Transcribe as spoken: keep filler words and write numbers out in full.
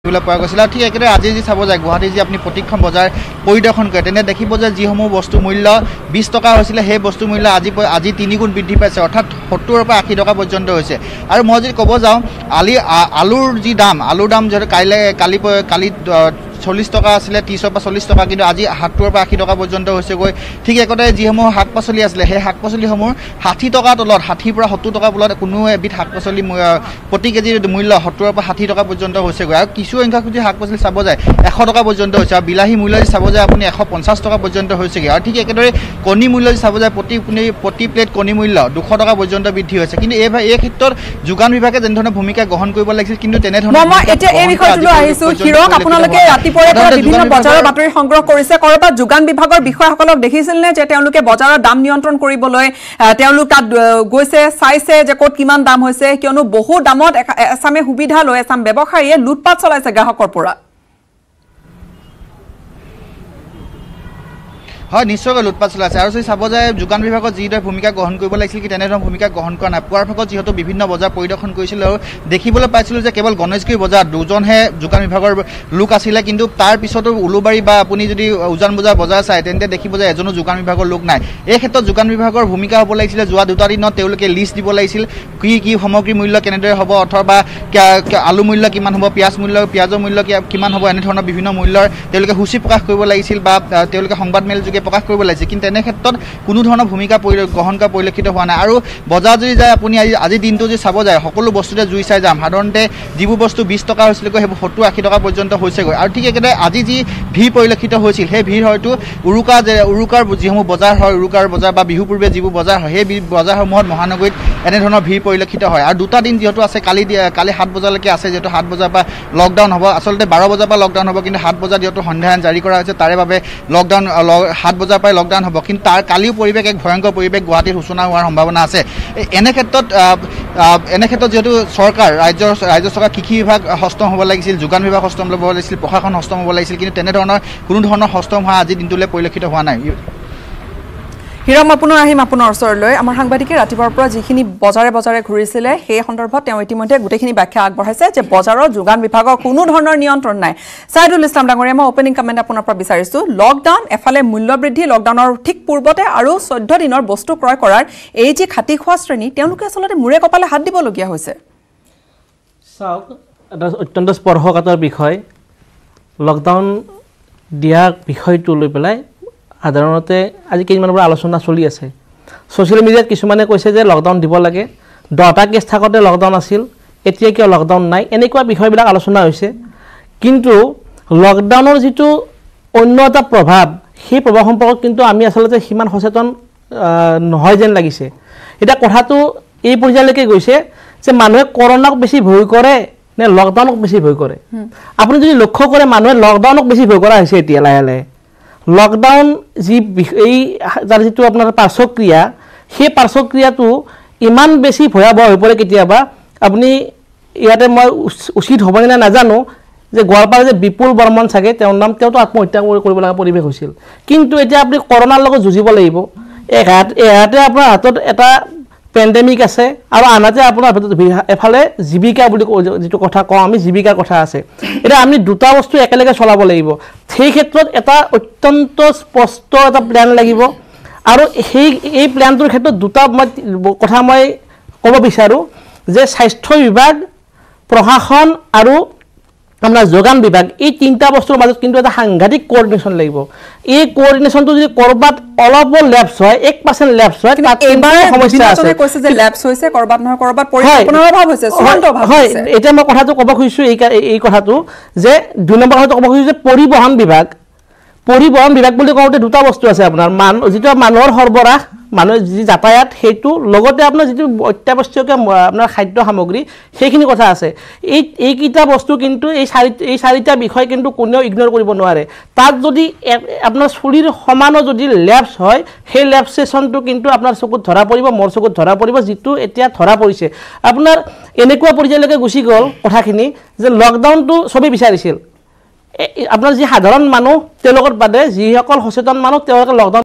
পোৱা গৈছিল ঠিক একেদৰে আজি যি চাব যায় গুৱাহাটীৰ যি আপুনি প্ৰতিখন বজাৰ পৰিদৰ্শন কৰে তেনে দেখিব যে যিসমূহ বস্তু মূল্য বিশ টকা হৈছিলে সেই বস্তু মূল্য আজি আজি তিনিগুণ বৃদ্ধি পাইছে অৰ্থাৎ সত্তৰৰ পৰা আশী টকা পৰ্যন্ত হৈছে আৰু মই যদি ক'ব যাওঁ আলি আলুৰ যি দাম আলুৰ দাম যিহেতু কাইলৈ কালি কালি চল্লিছ টকা আছিলে ত্ৰিছৰ পৰা চল্লিছ টকা কিন্তু আজি সত্তৰৰ পৰা আশী টকা পৰ্যন্ত হৈছেগৈ ঠিক একদৰে যিসমূহ শাক পাচলি আছিলে সেই শাক পাচলিসমূহ ষাঠি টকাৰ তলত ষাঠিৰ পৰা সত্তৰ টকাৰ তলত কোনো এবিধ শাক পাচলি প্ৰতি কেজিৰ মূল্য সত্তৰৰ পৰা ষাঠি টকা পৰ্যন্ত হৈছেগৈ আৰু কিছু সংখ্যক যদি শাক পাচলি চাব যায় এশ টকা পৰ্যন্ত হৈছে আৰু বিলাহী মূল্য যদি চাব যায় আপুনি এশ পঞ্চাছ টকা পৰ্যন্ত হৈছেগৈ আৰু ঠিক একেদৰে কণী মূল্য যদি চাব যায় প্ৰতি প্ৰতি প্লেট কণী মূল্য দুশ টকা পৰ্যন্ত বৃদ্ধি হৈছে কিন্তু এই এই ক্ষেত্ৰত যোগান বিভাগে যেনেধৰণৰ ভূমিকা গ্ৰহণ কৰিব লাগিছিল কিন্তু তেনেধৰণৰ এতিয়া এই বিষয়টো আহিছো হিৰক আপোনালোকে ৰাতিপুৱাৰে পৰা বিভিন্ন বজাৰৰ বাতৰি সংগ্ৰহ কৰিছে কৰবাত যোগান বিভাগৰ বিষয়াসকলক দেখিছিল নে যে তেওঁলোকে বজাৰৰ দাম নিয়ন্ত্ৰণ কৰিবলৈ তেওঁলোক তাত গৈছে চাইছে যে ক'ত কিমান দাম হৈছে কিয়নো বহু দামত এছামে সুবিধা লৈ এছাম ব্যৱসায়ীয়ে লুটপাট চলাইছে গ্ৰাহকৰ পৰা হয় নিশ্চয়কৈ লুটপাট চলাইছে আৰু যদি চাব যায় যোগান বিভাগত যিদৰে ভূমিকা গ্ৰহণ কৰিব লাগিছিল কি তেনেধৰণৰ ভূমিকা গ্ৰহণ কৰা নাই পুৱাৰ ভাগত যিহেতু বিভিন্ন বজাৰ পৰিদৰ্শন কৰিছিল আৰু দেখিবলৈ পাইছিলোঁ যে কেৱল গণেশগুৰি বজাৰত দুজনহে যোগান বিভাগৰ লোক আছিলে কিন্তু তাৰ পিছতো উলুবাৰী বা আপুনি যদি উজান বজাৰ বজাৰ চায় তেন্তে দেখিব যে এজনো যোগান বিভাগৰ লোক নাই এই ক্ষেত্ৰত যোগান বিভাগৰ ভূমিকা হ'ব লাগিছিলে যোৱা দুটা দিনত তেওঁলোকে লিষ্ট দিব লাগিছিল কি কি সামগ্ৰীৰ মূল্য কেনেদৰে হ'ব অথবা আলু মূল্য কিমান হ'ব পিঁয়াজ মূল্য পিঁয়াজৰ মূল্য কিমান হ'ব এনেধৰণৰ বিভিন্ন মূল্যৰ তেওঁলোকে সূচী প্ৰকাশ কৰিব লাগিছিল বা তেওঁলোকে সংবাদমেল যোগে প্ৰকাশ কৰিব লাগিছে কিন্তু তেনে ক্ষেত্ৰত কোনো ধৰণৰ ভূমিকা গ্ৰহণ কৰা পৰিলক্ষিত হোৱা নাই আৰু বজাৰ যদি যায় আপুনি আজি আজিৰ দিনটো যদি চাব যায় সকলো বস্তুতে জুই চাই যাম সাধাৰণতে যিবোৰ বস্তু বিশ টকা হৈছিলেগৈ সেইবোৰ সত্তৰ আশী টকা পৰ্যন্ত হৈছেগৈ আৰু ঠিক একেদৰে আজি যি ভিৰ পৰিলক্ষিত হৈছিল সেই ভিৰ হয়তো উৰুকা যে উৰুকাৰ যিসমূহ বজাৰ হয় উৰুকাৰ বজাৰ বা বিহু পূৰ্বে যিবোৰ বজাৰ হয় সেই বজাৰসমূহত মহানগৰীত এনেধৰণৰ ভিৰ পৰিলক্ষিত হয় আৰু দুটা দিন যিহেতু আছে কালি কালি সাত বজালৈকে আছে যিহেতু সাত বজাৰ পৰা লকডাউন হ'ব আচলতে বাৰ বজাৰ পৰা লকডাউন হ'ব কিন্তু সাত বজাত যিহেতু সন্ধ্যা জাৰি কৰা হৈছে তাৰে বাবে লকডাউন সাত বজাৰ পৰাই লকডাউন হ'ব কিন্তু তাৰ কালিও পৰিৱেশ এক ভয়ংকৰ পৰিৱেশ গুৱাহাটীত সূচনা হোৱাৰ সম্ভাৱনা আছে এনে ক্ষেত্ৰত এনে ক্ষেত্ৰত যিহেতু চৰকাৰ ৰাজ্যৰ ৰাজ্য চৰকাৰ কৃষি বিভাগ হস্তম হ'ব লাগিছিল যোগান বিভাগ হস্তম ল'ব লাগিছিল প্ৰশাসন হস্তম হ'ব লাগিছিল কিন্তু তেনেধৰণৰ কোনো ধৰণৰ হস্তম হোৱা আজি দিনটোলৈ পৰিলক্ষিত হোৱা নাই হিৰম আপোনাৰ আহিম আপোনাৰ ওচৰলৈ আমাৰ সাংবাদিকে ৰাতিপুৱাৰ পৰা যিখিনি বজাৰে বজাৰে ঘূৰিছিলে সেই সন্দৰ্ভত তেওঁ ইতিমধ্যে গোটেইখিনি ব্যাখ্যা আগবঢ়াইছে যে বজাৰৰ যোগান বিভাগৰ কোনো ধৰণৰ নিয়ন্ত্ৰণ নাই সাইদুল ইছলাম ডাঙৰীয়া মই অপেনিং কমেণ্ট আপোনাৰ পৰা বিচাৰিছোঁ লকডাউন এফালে মূল্য বৃদ্ধি লকডাউনৰ ঠিক পূৰ্বতে আৰু চৈধ্য দিনৰ বস্তু ক্ৰয় কৰাৰ এই যি খাটি খোৱা শ্ৰেণী তেওঁলোকে আচলতে মূৰে কপালে হাত দিবলগীয়া হৈছে চাওক এটা অত্যন্ত স্পৰ্শকাতৰ বিষয় লকডাউন দিয়া বিষয়টো লৈ পেলাই সাধাৰণতে আজি কেইদিনমানৰ পৰা আলোচনা চলি আছে ছ'চিয়েল মিডিয়াত কিছুমানে কৈছে যে লকডাউন দিব লাগে দহটা কেছ থাকোঁতে লকডাউন আছিল এতিয়া কিয় লকডাউন নাই এনেকুৱা বিষয়বিলাক আলোচনা হৈছে কিন্তু লকডাউনৰ যিটো অন্য এটা প্ৰভাৱ সেই প্ৰভাৱ সম্পৰ্কত কিন্তু আমি আচলতে সিমান সচেতন নহয় যেন লাগিছে এতিয়া কথাটো এই পৰ্যায়লৈকে গৈছে যে মানুহে কৰোণাক বেছি ভয় কৰে নে লকডাউনক বেছি ভয় কৰে আপুনি যদি লক্ষ্য কৰে মানুহে লকডাউনক বেছি ভয় কৰা হৈছে এতিয়া লাহে লাহে লকডাউন যি এই যাৰ যিটো আপোনাৰ পাৰ্শ্বক্ৰিয়া সেই পাৰ্শ্বক্ৰিয়াটো ইমান বেছি ভয়াৱহ হৈ পৰে কেতিয়াবা আপুনি ইয়াতে মই উচিত হ'বনে নাই নাজানো যে গোৱালপাৰা যে বিপুল বৰ্মন চাগে তেওঁৰ নাম তেওঁতো আত্মহত্যা কৰিব লগা পৰিৱেশ হৈছিল কিন্তু এতিয়া আপুনি কৰোণাৰ লগত যুঁজিব লাগিব এহাত এহাতে আপোনাৰ হাতত এটা পেণ্ডেমিক আছে আৰু আনহাতে আপোনাৰ এফালে জীৱিকা বুলি যিটো কথা কওঁ আমি জীৱিকাৰ কথা আছে এতিয়া আমি দুটা বস্তু একেলগে চলাব লাগিব সেই ক্ষেত্ৰত এটা অত্যন্ত স্পষ্ট এটা প্লেন লাগিব আৰু সেই এই প্লেনটোৰ ক্ষেত্ৰত দুটা মই কথা মই ক'ব বিচাৰোঁ যে স্বাস্থ্য বিভাগ প্ৰশাসন আৰু আপোনাৰ যোগান বিভাগ এই তিনিটা বস্তুৰ মাজত কিন্তু এটা সাংঘাতিক কোঅৰ্ডিনেশ্যন লাগিব এই কোঅৰ্ডিনেশ্যনটো যদি ক'ৰবাত অলপ লেপছ হয় এক পাৰ্চেণ্ট লেপছ হয় তাত এইবাৰ সমস্যা আছে কৈছে যে লেপছ হৈছে ক'ৰবাত নহয় ক'ৰবাত পৰিকল্পনাৰ অভাৱ হৈছে চূড়ান্ত অভাৱ হয় এতিয়া মই কথাটো ক'ব খুজিছোঁ এই এই কথাটো যে দুই নম্বৰ কথাটো ক'ব খুজিছোঁ যে পৰিবহণ বিভাগ পৰিবহণ বিভাগ বুলি কওঁতে দুটা বস্তু আছে আপোনাৰ মান যিটো মানুহৰ সৰবৰাহ মানুহে যি যাতায়াত সেইটো লগতে আপোনাৰ যিটো অত্যাৱশ্যকীয় আপোনাৰ খাদ্য সামগ্ৰী সেইখিনি কথা আছে এই এইকেইটা বস্তু কিন্তু এই চাৰি এই চাৰিটা বিষয় কিন্তু কোনেও ইগন'ৰ কৰিব নোৱাৰে তাত যদি আপোনাৰ চুৰিৰ সমানো যদি লেপছ হয় সেই লেপছেশ্যনটো কিন্তু আপোনাৰ চকুত ধৰা পৰিব মোৰ চকুত ধৰা পৰিব যিটো এতিয়া ধৰা পৰিছে আপোনাৰ এনেকুৱা পৰ্যায়লৈকে গুচি গ'ল কথাখিনি যে লকডাউনটো চবেই বিচাৰিছিল আপোনাৰ যি সাধাৰণ মানুহ তেওঁলোকৰ বাদে যিসকল সচেতন মানুহ তেওঁলোকে লকডাউন